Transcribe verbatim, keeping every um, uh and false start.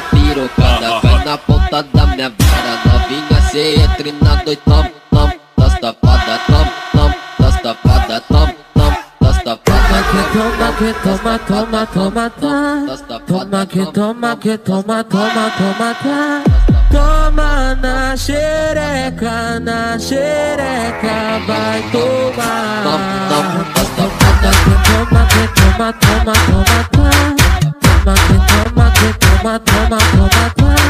pirocada, vai na ponta da minha vara. Novinha, cê entre na dois, tom, tom, das tapadas, tom, tom, das tapadas, tom, tom, das tapadas. Toma que toma, toma, toma, tá. Toma que toma, que toma, toma, toma, tá. Toma na xereca, na xereca, vai tomar. Toma que toma, toma, toma, tá. Toma que toma, que toma, toma, toma, tá.